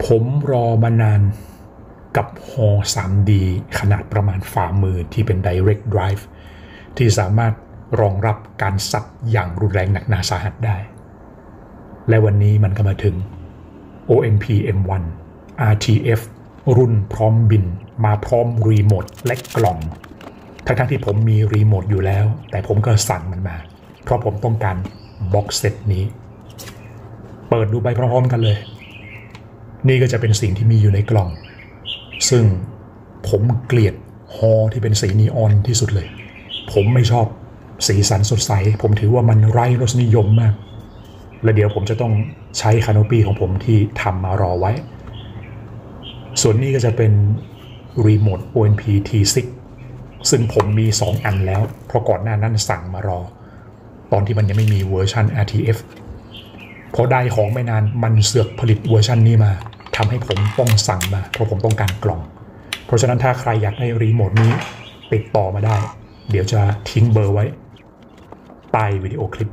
ผมรอมานานกับฮอ 3D ขนาดประมาณฝ่ามือที่เป็น Direct Drive ที่สามารถรองรับการซัดอย่างรุนแรงหนักหนาสาหัสได้และวันนี้มันก็มาถึง OMP M1 RTF รุ่นพร้อมบินมาพร้อมรีโมทและกล่องทั้งที่ผมมีรีโมทอยู่แล้วแต่ผมก็สั่งมันมาเพราะผมต้องการบ็อกเซตนี้เปิดดูไปพร้อมๆกันเลยนี่ก็จะเป็นสิ่งที่มีอยู่ในกล่องซึ่งผมเกลียดฮอที่เป็นสีนีออนที่สุดเลยผมไม่ชอบสีสันสดใสผมถือว่ามันไร้รสนิยมมากและเดี๋ยวผมจะต้องใช้คาโนปี้ของผมที่ทำมารอไว้ส่วนนี้ก็จะเป็นรีโมท OMP T6 ซึ่งผมมี2อันแล้วเพราะก่อนหน้านั้นสั่งมารอตอนที่มันยังไม่มีเวอร์ชัน RTF พอได้ของไม่นานมันเสือกผลิตเวอร์ชันนี้มาทำให้ผมต้องสั่งมาเพราะผมต้องการกล่องเพราะฉะนั้นถ้าใครอยากได้รีโมทนี้ติดต่อมาได้เดี๋ยวจะทิ้งเบอร์ไว้ใต้วิดีโอคลิป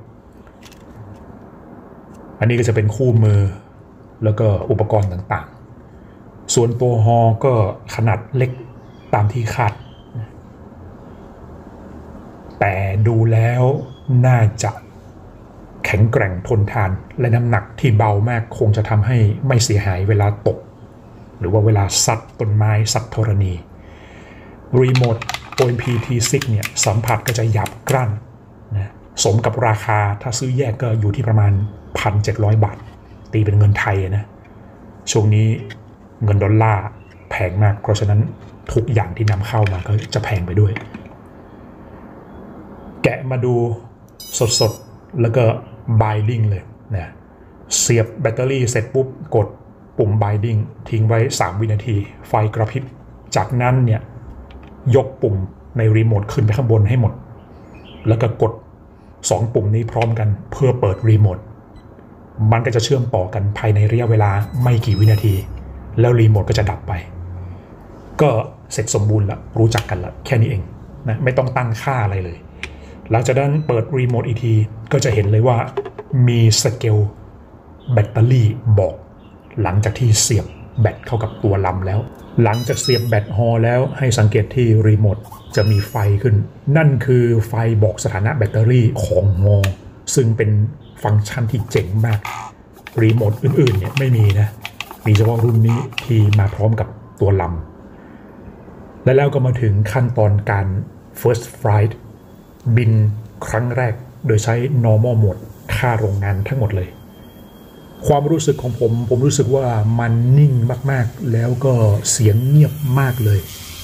อันนี้ก็จะเป็นคู่มือแล้วก็อุปกรณ์ต่างๆส่วนตัวฮอก็ขนาดเล็กตามที่คาดแต่ดูแล้วน่าจะแข็งแกร่งทนทานและน้ำหนักที่เบามากคงจะทำให้ไม่เสียหายเวลาตกหรือว่าเวลาซัดต้นไม้ซัดธรณีรีโมท OMP T6 เนี่ยสัมผัสก็จะหยาบกร้านนะสมกับราคาถ้าซื้อแยกก็อยู่ที่ประมาณ 1,700 บาทตีเป็นเงินไทยนะช่วงนี้เงินดอลลาร์แพงมากเพราะฉะนั้นทุกอย่างที่นำเข้ามาก็จะแพงไปด้วยแกะมาดูสดๆแล้วก็ binding เลยนะเสียบแบตเตอรี่เสร็จปุ๊บกดปุ่ม binding ทิ้งไว้3 วินาทีไฟกระพริบจากนั้นเนี่ยยกปุ่มในรีโมทขึ้นไปข้างบนให้หมดแล้วก็กด2 ปุ่มนี้พร้อมกันเพื่อเปิดรีโมทมันก็จะเชื่อมต่อกันภายในระยะเวลาไม่กี่วินาทีแล้วรีโมทก็จะดับไปก็เสร็จสมบูรณ์ละรู้จักกันละแค่นี้เองนะไม่ต้องตั้งค่าอะไรเลยหลังจากนั้นเปิดรีโมทอีกทีก็จะเห็นเลยว่ามีสเกลแบตเตอรี่บอกหลังจากที่เสียบแบตเข้ากับตัวลำแล้วหลังจากเสียบแบตฮอแล้วให้สังเกตที่รีโมทจะมีไฟขึ้นนั่นคือไฟบอกสถานะแบตเตอรี่ของฮอซึ่งเป็นฟังก์ชันที่เจ๋งมากรีโมทอื่นๆเนี่ยไม่มีนะมีเฉพาะรุ่นนี้ที่มาพร้อมกับตัวลำและแล้วก็มาถึงขั้นตอนการ first flight บินครั้งแรกโดยใช้ normal mode ค่าโรงงานทั้งหมดเลยความรู้สึกของผมรู้สึกว่ามันนิ่งมากๆแล้วก็เสียงเงียบมากเลย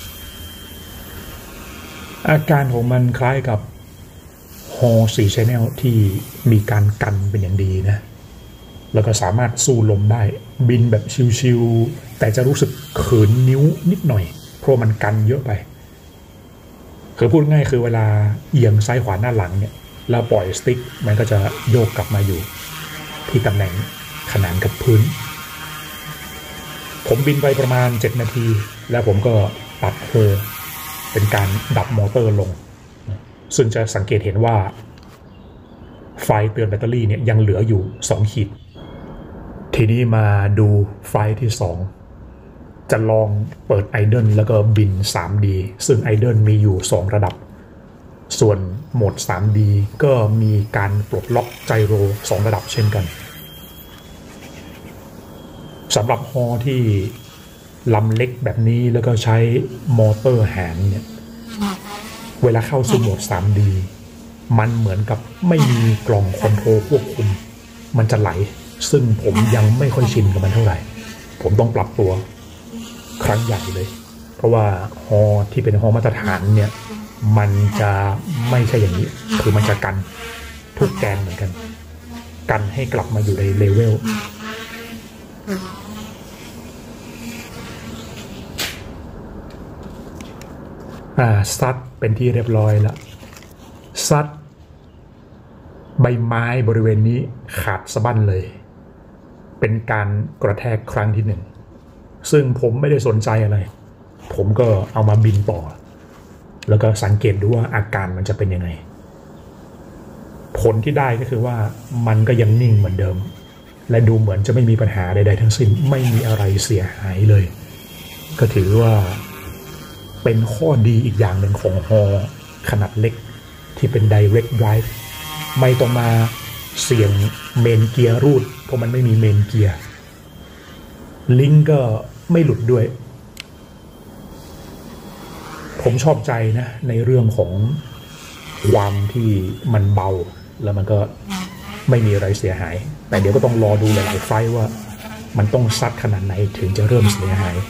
อาการของมันคล้ายกับฮอ4 Channel ที่มีการกันเป็นอย่างดีนะแล้วก็สามารถสู้ลมได้บินแบบชิวๆแต่จะรู้สึกเขินนิ้วนิดหน่อยเพราะมันกันเยอะไปคือพูดง่ายคือเวลาเอียงซ้ายขวาหน้าหลังเนี่ยแล้วปล่อยสติ๊กมันก็จะโยกกลับมาอยู่ที่ตำแหน่งขนานกับพื้นผมบินไปประมาณ7 นาทีแล้วผมก็ตัดโฮเป็นการดับมอเตอร์ลงซึ่งจะสังเกตเห็นว่าไฟเตือนแบตเตอรี่เนี่ยยังเหลืออยู่2 ขีดทีนี้มาดูไฟที่2จะลองเปิดไอเดิลแล้วก็บิน 3D ซึ่งไอเดิลมีอยู่2 ระดับส่วนโหมด 3D ก็มีการปลดล็อกไจโร2 ระดับเช่นกันสำหรับฮอที่ลำเล็กแบบนี้แล้วก็ใช้มอเตอร์หางเนี่ยเวลาเข้าสู่โหมด 3D มันเหมือนกับไม่มีกล่องคอนโทรลควบคุมมันจะไหลซึ่งผมยังไม่ค่อยชินกับมันเท่าไหร่ผมต้องปรับตัวครั้งใหญ่เลยเพราะว่าฮอที่เป็นฮอมาตรฐานเนี่ยมันจะไม่ใช่อย่างนี้คือมันจะกันทุกแกนเหมือนกันกันให้กลับมาอยู่ในเลเวลซัดเป็นที่เรียบร้อยแล้วซัดใบไม้บริเวณนี้ขาดสะบั้นเลยเป็นการกระแทกครั้งที่1ซึ่งผมไม่ได้สนใจอะไรผมก็เอามาบินต่อแล้วก็สังเกตดูว่าอาการมันจะเป็นยังไงผลที่ได้ก็คือว่ามันก็ยังนิ่งเหมือนเดิมและดูเหมือนจะไม่มีปัญหาใดๆทั้งสิ้นไม่มีอะไรเสียหายเลยก็ถือว่าเป็นข้อดีอีกอย่างหนึ่งของฮอขนาดเล็กที่เป็น direct drive ไม่ต้องมาเสี่ยงเมนเกียร์รูดเพราะมันไม่มีเมนเกียร์ลิงก์ก็ไม่หลุดด้วยผมชอบใจนะในเรื่องของความที่มันเบาแล้วมันก็ไม่มีอะไรเสียหายแต่เดี๋ยวก็ต้องรอดูหลายๆไฟล์ว่ามันต้องซัดขนาดไหนถึงจะเริ่มเสียหาย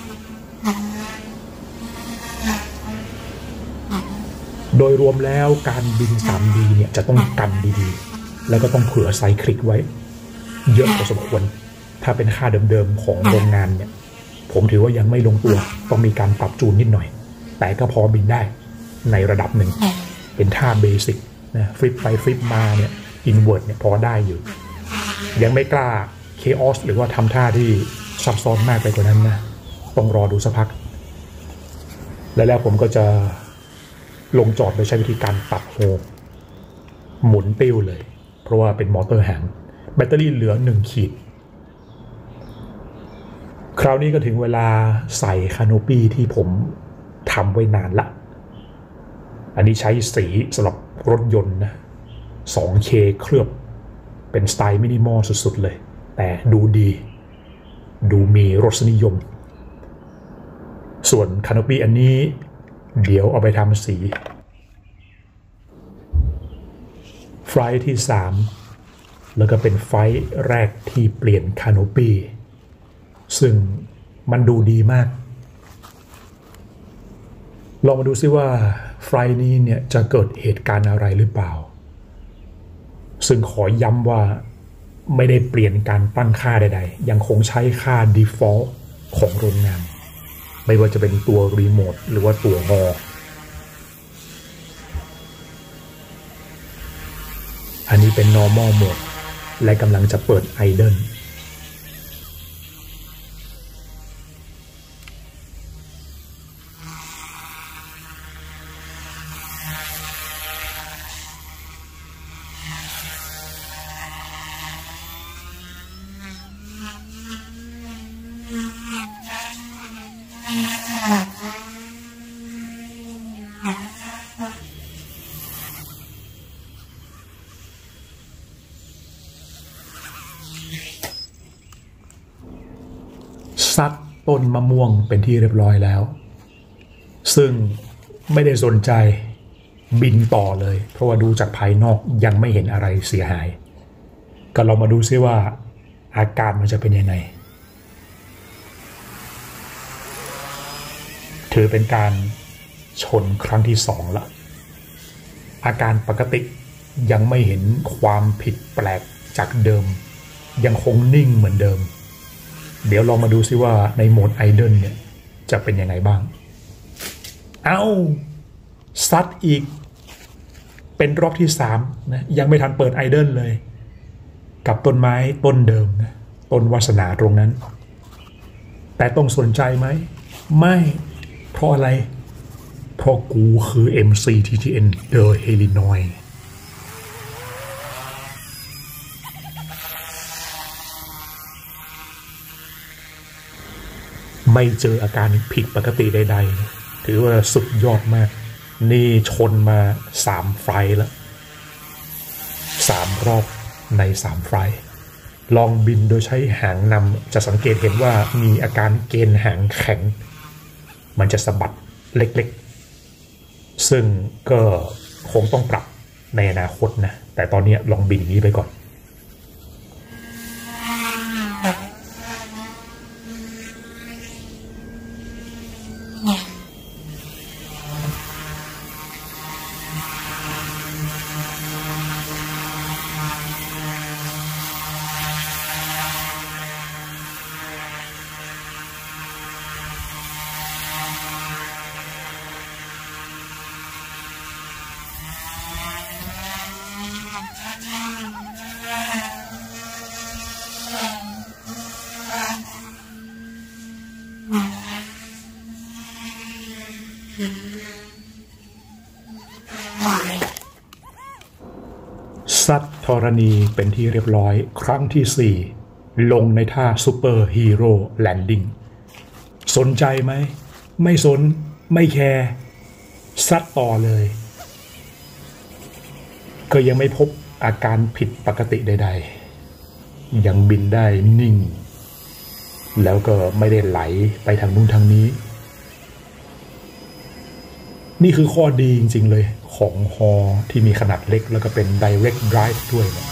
โดยรวมแล้วการบิน 3D เนี่ยจะต้องกันดีๆแล้วก็ต้องเผื่อไซคลิกไว้เยอะพอสมควรถ้าเป็นค่าเดิมๆของโรงงานเนี่ยผมถือว่ายังไม่ลงตัวต้องมีการปรับจูนนิดหน่อยแต่ก็พอบินได้ในระดับหนึ่งเป็นท่าเบสิกนะฟลิปไปฟลิปมาเนี่ยอินเวิร์ดเนี่ยพอได้อยู่ยังไม่กล้าเคออสหรือว่าทำท่าที่ซับซ้อนมากไปกว่านั้นนะต้องรอดูสักพักแล้วผมก็จะลงจอดโดยใช้วิธีการตัดโฮหมุนติ้วเลยเพราะว่าเป็นมอเตอร์แฮงแบตเตอรี่เหลือ1 ขีดคราวนี้ก็ถึงเวลาใส่คาโนปี้ที่ผมทำไว้นานละอันนี้ใช้สีสำหรับรถยนต์นะ 2K เคลือบเป็นสไตล์มินิมอลสุดๆเลยแต่ดูดีดูมีรสนิยมส่วนคาโนปี้อันนี้เดี๋ยวเอาไปทำสีไฟล์ที่3แล้วก็เป็นไฟล์แรกที่เปลี่ยนคาโนปี้ซึ่งมันดูดีมากลองมาดูซิว่าไฟล์นี้เนี่ยจะเกิดเหตุการณ์อะไรหรือเปล่าซึ่งขอย้ำว่าไม่ได้เปลี่ยนการตั้งค่าใดๆยังคงใช้ค่า default ของโรงงานไม่ว่าจะเป็นตัวรีโมทหรือว่าตัวฮออันนี้เป็น normal mode และกำลังจะเปิด idleซัดต้นมะม่วงเป็นที่เรียบร้อยแล้วซึ่งไม่ได้สนใจบินต่อเลยเพราะว่าดูจากภายนอกยังไม่เห็นอะไรเสียหายก็ลองมาดูซิว่าอาการมันจะเป็นยังไงถือเป็นการชนครั้งที่2ละอาการปกติยังไม่เห็นความผิดแปลกจากเดิมยังคงนิ่งเหมือนเดิมเดี๋ยวลองมาดูซิว่าในโหมด idle เนี่ยจะเป็นยังไงบ้างซัดอีกเป็นรอบที่3นะยังไม่ทันเปิด idle เลยกับต้นไม้ต้นเดิมนะต้นวาสนาตรงนั้นแต่ต้องสนใจไหมไม่เพราะอะไรเพราะกูคือ MCTTN The Illinoisไม่เจออาการผิดปกติใดๆถือว่าสุดยอดมากนี่ชนมา3ไฟล์แล้ว3รอบใน3ไฟล์ลองบินโดยใช้หางนำจะสังเกตเห็นว่ามีอาการเกณฑ์หางแข็งมันจะสะบัดเล็กๆซึ่งก็คงต้องปรับในอนาคตนะแต่ตอนนี้ลองบินอย่างนี้ไปก่อนซัดธรณีเป็นที่เรียบร้อยครั้งที่ลงในท่าซูเปอร์ฮีโร่แลนดิ้งสนใจไหมไม่สนไม่แคร์ซัดต่อเลยก็ยังไม่พบอาการผิดปกติใดๆยังบินได้นิ่งแล้วก็ไม่ได้ไหลไปทางนู้นทางนี้นี่คือข้อดีจริงๆเลยของฮอที่มีขนาดเล็กแล้วก็เป็น direct drive ด้วยเนี่ย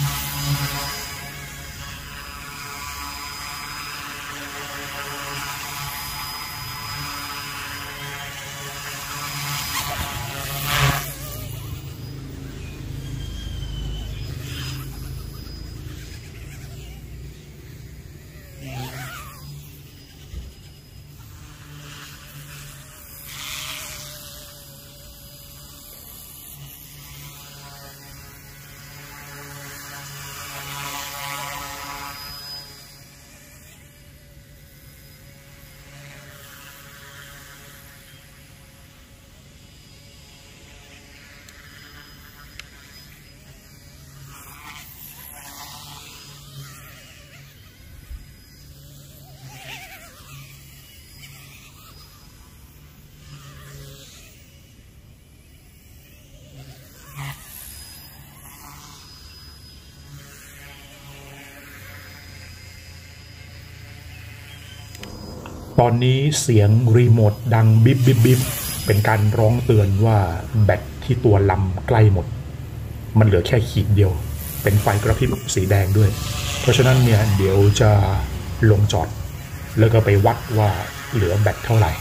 ตอนนี้เสียงรีโมทดังบิบบิบบิบเป็นการร้องเตือนว่าแบตที่ตัวลำใกล้หมดมันเหลือแค่ขีดเดียวเป็นไฟกระพริบสีแดงด้วยเพราะฉะนั้นเนี่ยเดี๋ยวจะลงจอดแล้วก็ไปวัดว่าเหลือแบตเท่าไหร่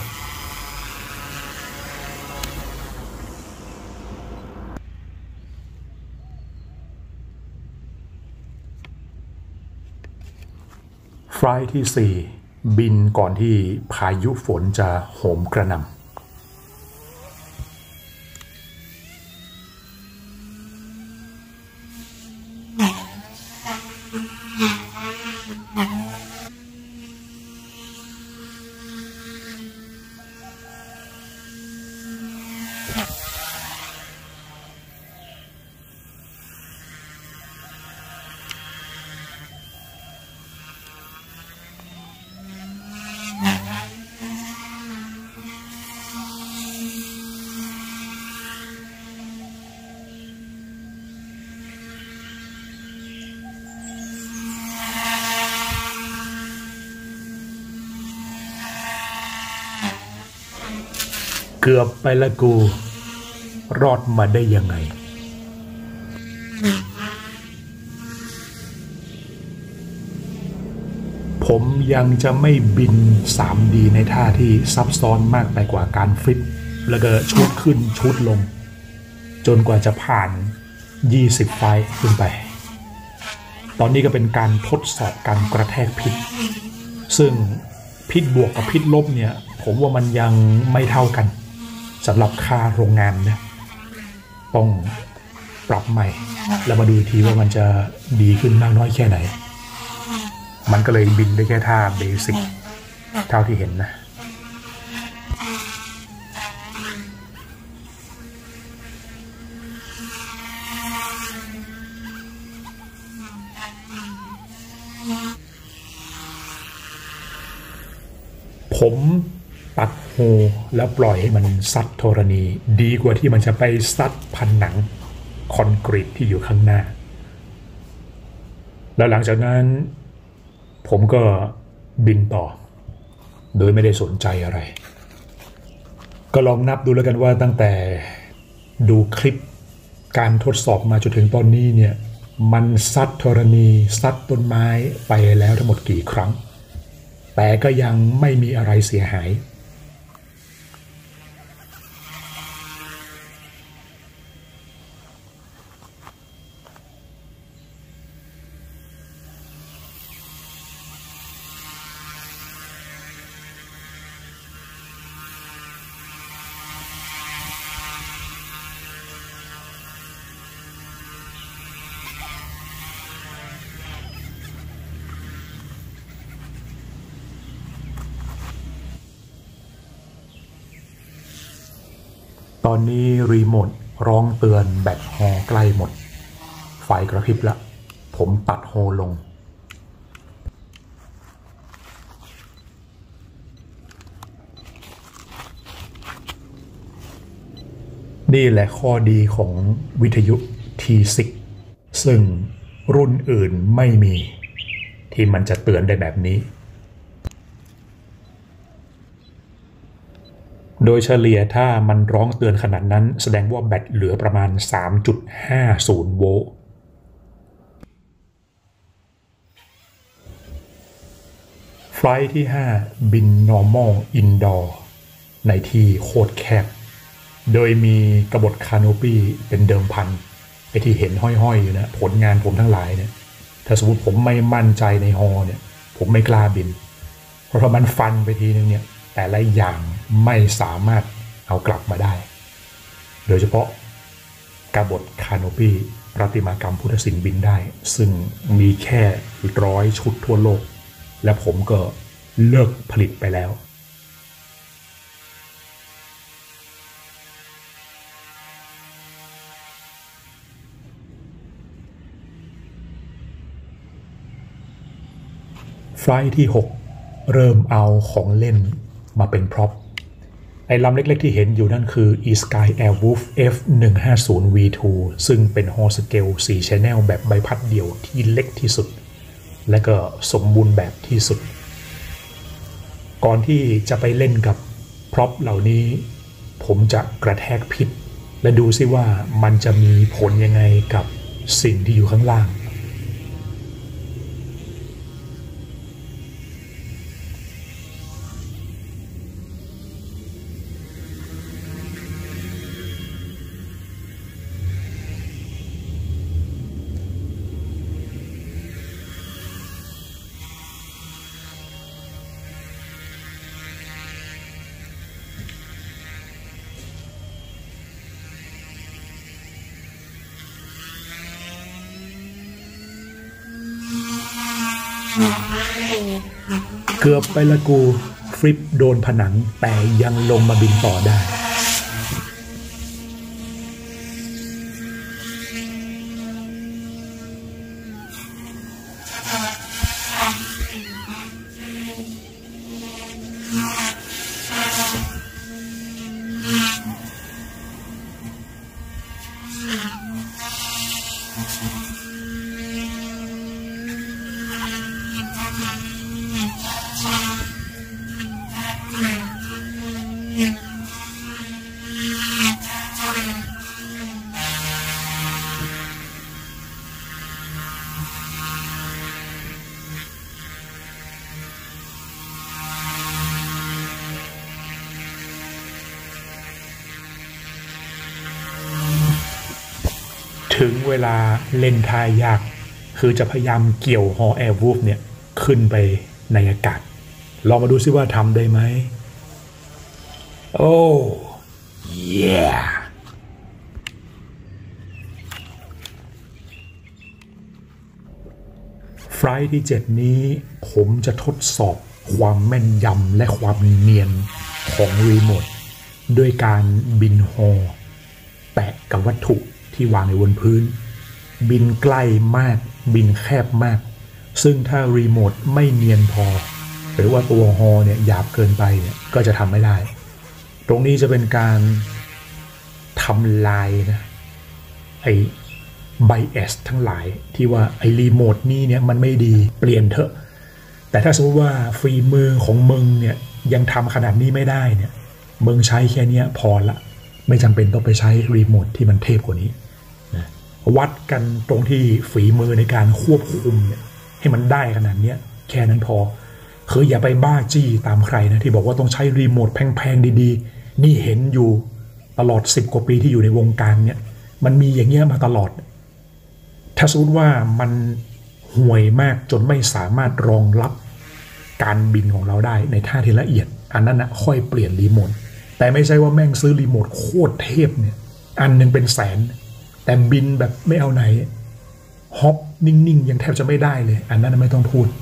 ไฟล์ที่4บินก่อนที่พายุฝนจะโหมกระหน่ำเกือบไปละกูรอดมาได้ยังไงผมยังจะไม่บิน 3D ในท่าที่ซับซ้อนมากไปกว่าการฟลิปแล้วก็ชุดขึ้นชุดลงจนกว่าจะผ่าน20ไฟล์ขึ้นไปตอนนี้ก็เป็นการทดสอบการกระแทกพิษซึ่งพิษบวกกับพิษลบเนี่ยผมว่ามันยังไม่เท่ากันสำหรับค่าโรงงานนะต้องปรับใหม่แล้วมาดูทีว่ามันจะดีขึ้นมากน้อยแค่ไหนมันก็เลยบินได้แค่ท่าเบสิกเท่าที่เห็นนะผมตัดโฮแล้วปล่อยให้มันซัดธรณีดีกว่าที่มันจะไปซัดผนังคอนกรีตที่อยู่ข้างหน้าแล้วหลังจากนั้นผมก็บินต่อโดยไม่ได้สนใจอะไรก็ลองนับดูแล้วกันว่าตั้งแต่ดูคลิปการทดสอบมาจนถึงตอนนี้เนี่ยมันซัดธรณีซัดต้นไม้ไปแล้วทั้งหมดกี่ครั้งแต่ก็ยังไม่มีอะไรเสียหายตอนนี้รีโมทร้องเตือนแบตฮอใกล้หมดไฟกระพริบละผมตัดฮอลงนี่แหละข้อดีของวิทยุ T6 ซึ่งรุ่นอื่นไม่มีที่มันจะเตือนได้แบบนี้โดยเฉลี่ยถ้ามันร้องเตือนขนาดนั้นแสดงว่าแบตเหลือประมาณ 3.50 โวลต์ไฟล์ที่ 5 บิน normal indoor ในที่โคตรแคบโดยมีกบฏคาโนปี้เป็นเดิมพันไอที่เห็นห้อยๆอยู่นะผลงานผมทั้งหลายเนี่ยถ้าสมมติผมไม่มั่นใจในฮอเนี่ยผมไม่กล้าบินเพราะมันฟันไปทีนึงเนี่ยแต่ละอย่างไม่สามารถเอากลับมาได้โดยเฉพาะกบฏคาโนปี้ประติมากรรมพุทธศิลป์บินได้ซึ่งมีแค่100 ชุดทั่วโลกและผมก็เลิกผลิตไปแล้วไฟล์ที่ 6 เริ่มเอาของเล่นมาเป็นพร็อพไอ้ลำเล็กๆที่เห็นอยู่นั่นคือ eSky Airwolf F150V2 ซึ่งเป็นฮอสเกล4 Channel แบบใบพัดเดี่ยวที่เล็กที่สุดและก็สมบูรณ์แบบที่สุดก่อนที่จะไปเล่นกับพร็อพเหล่านี้ผมจะกระแทกพิษและดูซิว่ามันจะมีผลยังไงกับสิ่งที่อยู่ข้างล่างเกือบไปละกูฟลิปโดนผนังแต่ยังลงมาบินต่อได้ถึงเวลาเล่นท่ายากคือจะพยายามเกี่ยวฮอแอร์วูฟเนี่ยขึ้นไปในอากาศลองมาดูซิว่าทำได้ไหมโอ้เย่ไฟล์ที่ 7 นี้ผมจะทดสอบความแม่นยำและความเนียนของรีโมทด้วยการบินฮอแตะกับวัตถุที่วางในบนพื้นบินใกล้มากบินแคบมากซึ่งถ้ารีโมทไม่เนียนพอหรือว่าตัวฮอเนี่ยหยาบเกินไปเนี่ยก็จะทำไม่ได้ตรงนี้จะเป็นการทำลายนะไอ้ไบแอสทั้งหลายที่ว่าไอ้รีโมทนี่เนี่ยมันไม่ดีเปลี่ยนเถอะแต่ถ้าสมมติว่าฝีมือของมึงเนี่ยยังทำขนาดนี้ไม่ได้เนี่ยมึงใช้แค่นี้พอละไม่จำเป็นต้องไปใช้รีโมทที่มันเทพกว่านี้นะวัดกันตรงที่ฝีมือในการควบคุมเนี่ยให้มันได้ขนาดนี้แค่นั้นพอคืออย่าไปบ้าจี้ตามใครนะที่บอกว่าต้องใช้รีโมทแพงๆดีๆนี่เห็นอยู่ตลอด10 กว่าปีที่อยู่ในวงการเนี่ยมันมีอย่างเงี้ยมาตลอดถ้าสมมติว่ามันห่วยมากจนไม่สามารถรองรับการบินของเราได้ในท่าที่ละเอียดอันนั้นนะค่อยเปลี่ยนรีโมทแต่ไม่ใช่ว่าแม่งซื้อรีโมทโคตรเทพเนี่ยอันนึงเป็นแสนแต่บินแบบไม่เอาไหนฮอปนิ่งๆยังแทบจะไม่ได้เลยอันนั้นไม่ต้องพูด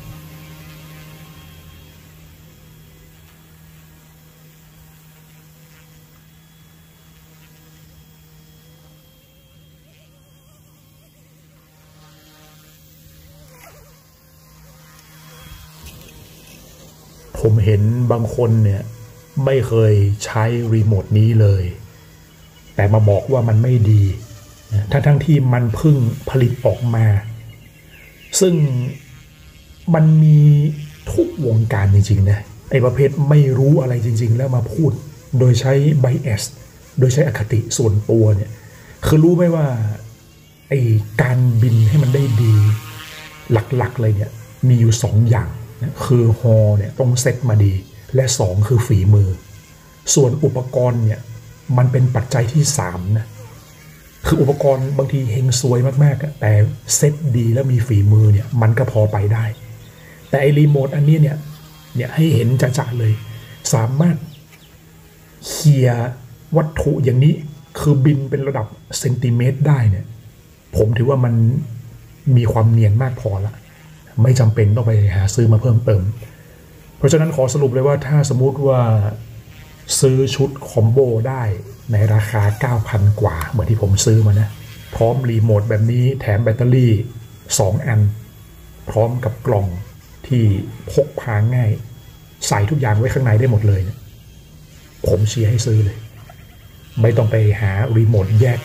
ผมเห็นบางคนเนี่ยไม่เคยใช้รีโมทนี้เลยแต่มาบอกว่ามันไม่ดีทั้งที่มันเพิ่งผลิตออกมาซึ่งมันมีทุกวงการจริงๆนะไอ้ประเภทไม่รู้อะไรจริงๆแล้วมาพูดโดยใช้ bias โดยใช้อคติส่วนตัวเนี่ยคือรู้ไหมว่าไอ้การบินให้มันได้ดีหลักๆเลยเนี่ยมีอยู่2อย่างนะคือฮอเนี่ยต้องเซ็ตมาดีและ2คือฝีมือส่วนอุปกรณ์เนี่ยมันเป็นปัจจัยที่3นะคืออุปกรณ์บางทีเฮงซวยมากๆแต่เซ็ตดีแล้วมีฝีมือเนี่ยมันก็พอไปได้แต่ไอ้รีโมทอันนี้เนี่ยให้เห็นจะๆเลยสามารถเคลียร์วัตถุอย่างนี้คือบินเป็นระดับเซนติเมตรได้เนี่ยผมถือว่ามันมีความเนียนมากพอละไม่จำเป็นต้องไปหาซื้อมาเพิ่มเติมเพราะฉะนั้นขอสรุปเลยว่าถ้าสมมุติว่าซื้อชุดคอมโบได้ในราคา 9,000 กว่าเหมือนที่ผมซื้อมานะพร้อมรีโมทแบบนี้แถมแบตเตอรี่2 อันพร้อมกับกล่องที่พกพาง่ายใส่ทุกอย่างไว้ข้างในได้หมดเลยเนี่ยผมเชียร์ให้ซื้อเลยไม่ต้องไปหารีโมทแยก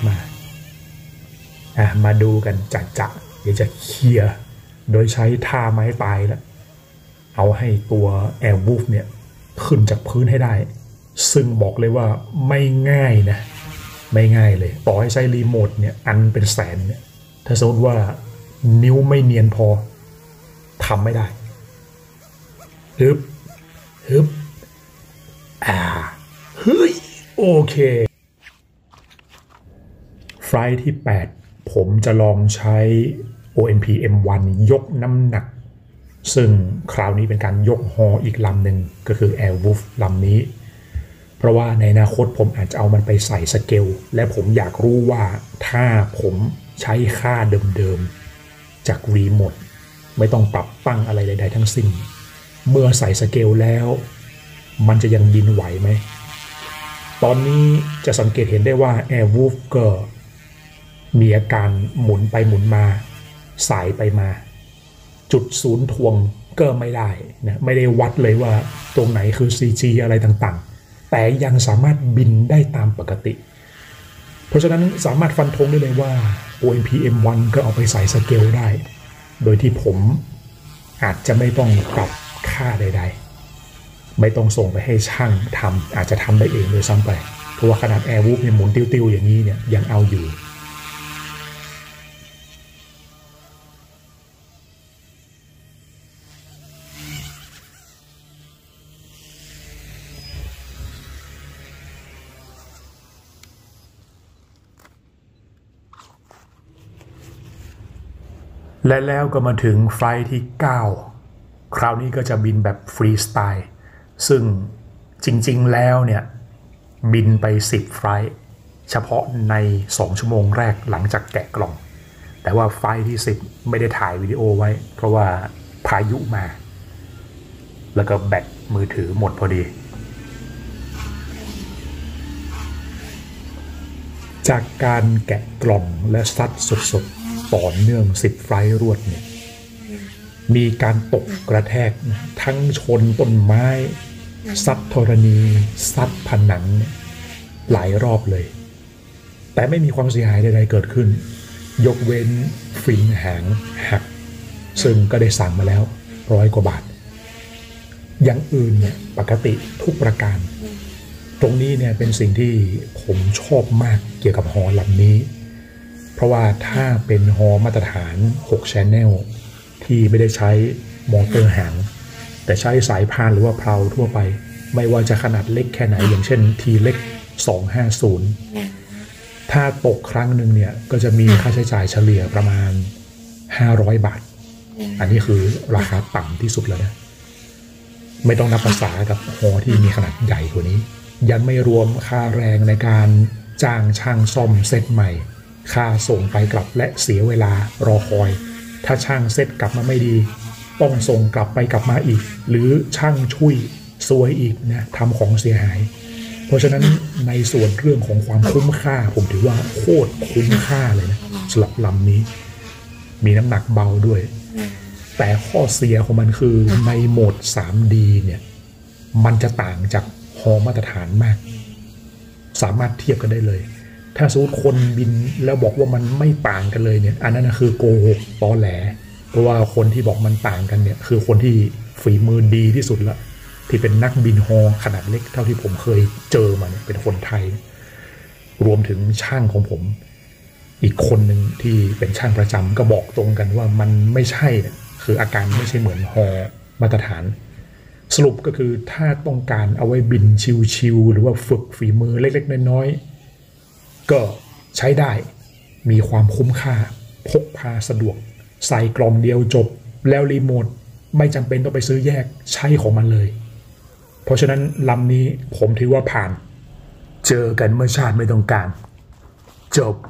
มาดูกันจัดเดี๋ยวจะเคลียร์โดยใช้ท่าไม้ตายแล้วเอาให้ตัว Airwolf เนี่ยขึ้นจากพื้นให้ได้ซึ่งบอกเลยว่าไม่ง่ายนะไม่ง่ายเลยต่อให้ใช้รีโมทเนี่ยอันเป็นแสนเนี่ยถ้าสมมติว่านิ้วไม่เนียนพอทำไม่ได้ฮึบเฮ้ยโอเคไฟล์ที่8ผมจะลองใช้ ONP M1 ยกน้ำหนักซึ่งคราวนี้เป็นการยกฮออีกลำหนึ่งก็คือ Airwolf ลำนี้เพราะว่าในอนาคตผมอาจจะเอามันไปใส่สเกลและผมอยากรู้ว่าถ้าผมใช้ค่าเดิมๆจากรีโมทไม่ต้องปรับตั้งอะไรใดๆทั้งสิ้นเมื่อใส่สเกลแล้วมันจะยังบินไหวไหมตอนนี้จะสังเกตเห็นได้ว่า Airwolf ก็มีอาการหมุนไปหมุนมาสายไปมาจุดศูนย์ทวงก็ไม่ได้นะไม่ได้วัดเลยว่าตรงไหนคือ CG อะไรต่างๆแต่ยังสามารถบินได้ตามปกติเพราะฉะนั้นสามารถฟันธงได้เลยว่า ONP M1 ก็เอาไปใส่สเกลได้โดยที่ผมอาจจะไม่ต้องปรับค่าใดๆไม่ต้องส่งไปให้ช่างทำอาจจะทำได้เองเลยซ้ำไปเพราะว่าขนาด Airwolf เนี่ยหมุนติ้วๆอย่างนี้เนี่ยยังเอาอยู่และแล้วก็มาถึงไฟล์ที่9คราวนี้ก็จะบินแบบฟรีสไตล์ซึ่งจริงๆแล้วเนี่ยบินไป10ไฟล์เฉพาะใน2 ชั่วโมงแรกหลังจากแกะกล่องแต่ว่าไฟล์ที่10ไม่ได้ถ่ายวิดีโอไว้เพราะว่าพายุมาแล้วก็แบตมือถือหมดพอดีจากการแกะกล่องและซัดสดๆต่อเนื่อง10ไฟล์รวดเนี่ยมีการตกกระแทกทั้งชนต้นไม้ซัดธรณีซัดผนังหลายรอบเลยแต่ไม่มีความเสียหายใดๆเกิดขึ้นยกเว้นฟินหางหักซึ่งก็ได้สั่งมาแล้ว100 กว่าบาทอย่างอื่นเนี่ยปกติทุกประการตรงนี้เนี่ยเป็นสิ่งที่ผมชอบมากเกี่ยวกับฮอลำนี้เพราะว่าถ้าเป็นฮอมาตรฐาน6 Channel ที่ไม่ได้ใช้มอเตอร์หางแต่ใช้สายพานหรือว่าเพลาทั่วไปไม่ว่าจะขนาดเล็กแค่ไหนอย่างเช่นทีเล็ก250ถ้าตกครั้งหนึ่งเนี่ยก็จะมีค่าใช้จ่ายเฉลี่ยประมาณ500 บาทอันนี้คือราคาต่ำที่สุดแล้วนะไม่ต้องนับภาษากับฮอที่มีขนาดใหญ่กว่านี้ยังไม่รวมค่าแรงในการจ้างช่างซ่อมเซตใหม่ค่าส่งไปกลับและเสียเวลารอคอยถ้าช่างเซตกลับมาไม่ดีต้องส่งกลับไปกลับมาอีกหรือช่างช่วยซวยอีกนะทำของเสียหายเพราะฉะนั้นในส่วนเรื่องของความคุ้มค่าผมถือว่าโคตรคุ้มค่าเลยนะสำหรับลำนี้มีน้ำหนักเบาด้วยแต่ข้อเสียของมันคือในโหมด 3D เนี่ยมันจะต่างจากฮอมาตรฐานมากสามารถเทียบกันได้เลยถ้าสมมติคนบินแล้วบอกว่ามันไม่ต่างกันเลยเนี่ยอันนั้นคือโกหกตอแหลเพราะว่าคนที่บอกมันต่างกันเนี่ยคือคนที่ฝีมือดีที่สุดละที่เป็นนักบินฮอขนาดเล็กเท่าที่ผมเคยเจอมาเนี่ยเป็นคนไทยรวมถึงช่างของผมอีกคนหนึ่งที่เป็นช่างประจำก็บอกตรงกันว่ามันไม่ใช่คืออาการไม่ใช่เหมือนฮอมาตรฐานสรุปก็คือถ้าต้องการเอาไว้บินชิวๆหรือว่าฝึกฝีมือเล็กๆน้อยๆก็ใช้ได้มีความคุ้มค่าพกพาสะดวกใส่กล่องเดียวจบแล้วรีโมทไม่จำเป็นต้องไปซื้อแยกใช้ของมันเลยเพราะฉะนั้นลำนี้ผมถือว่าผ่านเจอกันเมื่อชาติไม่ต้องการจบ